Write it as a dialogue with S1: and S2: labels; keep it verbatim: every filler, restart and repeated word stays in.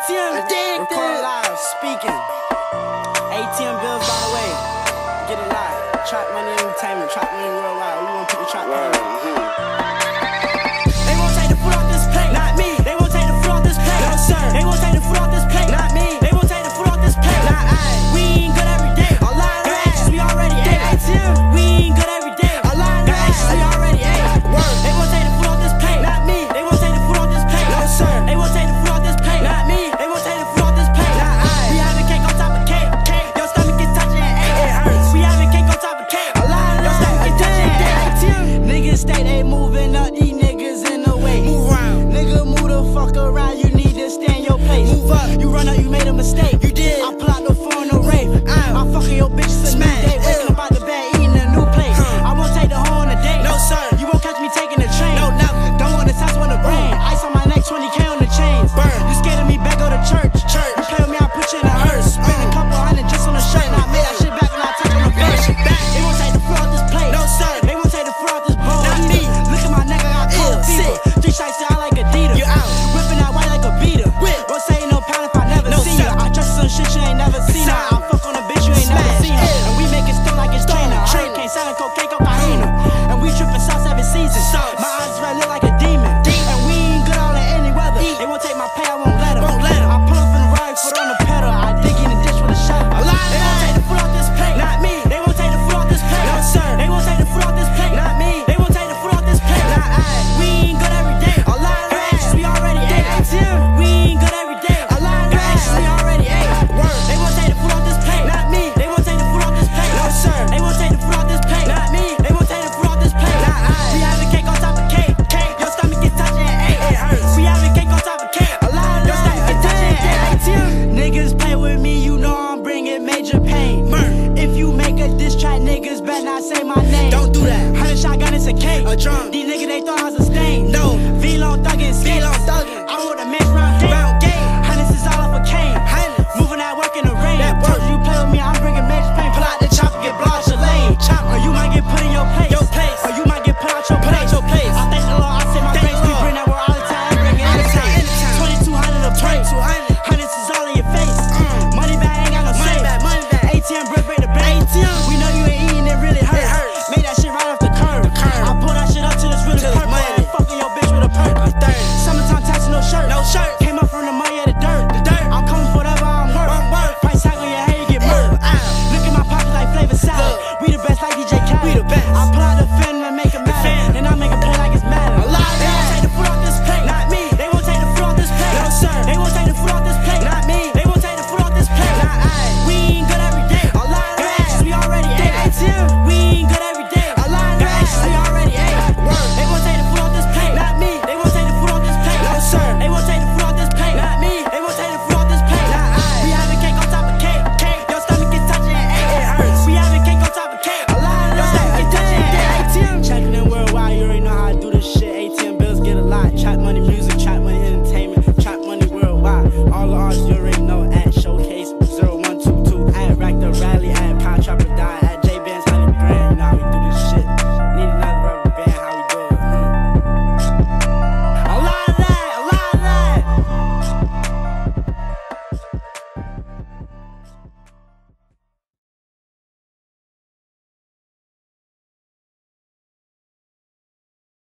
S1: T M addicted. Recording live, speaking. A T M bills by the way. Get it live. Trap Money Entertainment, Trap Money Worldwide. We wanna put the trap on. They won't take the foot off this plate, not me. They won't take the foot off this plate, no sir. They won't take